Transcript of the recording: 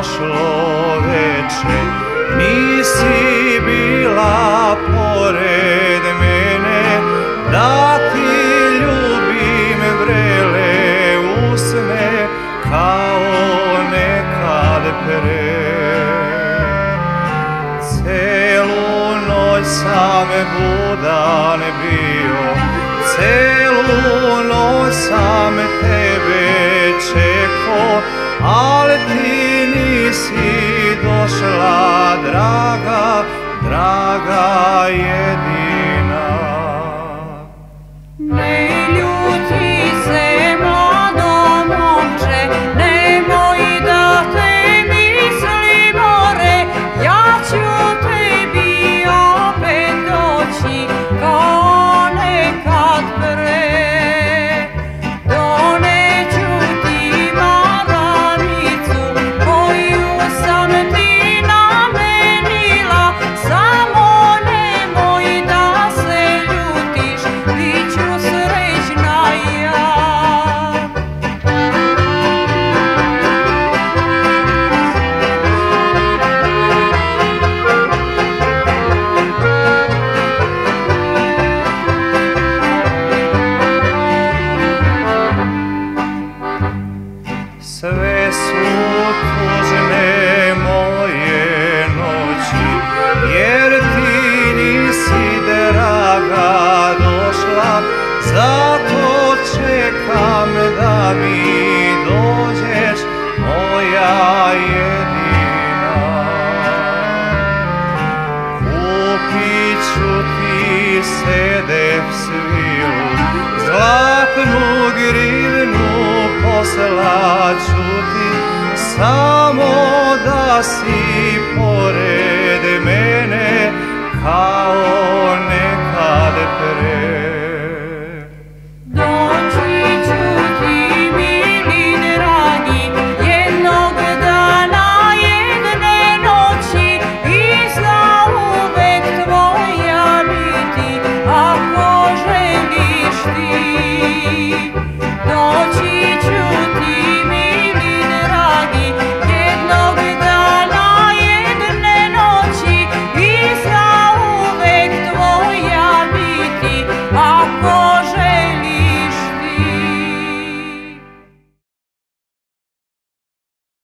prošlo veče, nisi bila pored mene, da ti ljubim vrele usne kao nekad pre. Celu noć sam budan bio, celu noć sam tebe čekao, ali ti nisi došla, draga, draga jedina. Ne ljuti se, mlado momče, nemoj da te misli more, ja ću tebi opet doći kao nekad pre. Doneću ti maramicu koju sam ti namenila, samo nemoj da se ljutiš, bit ću srećna ja. Sve su tužne moje noći, jer ti nisi, draga, došla, zato čekam da mi dođeš, moja jedina. Kupit ću ti sedef svilu, zlatnu grivnu poslaću ti, samo da si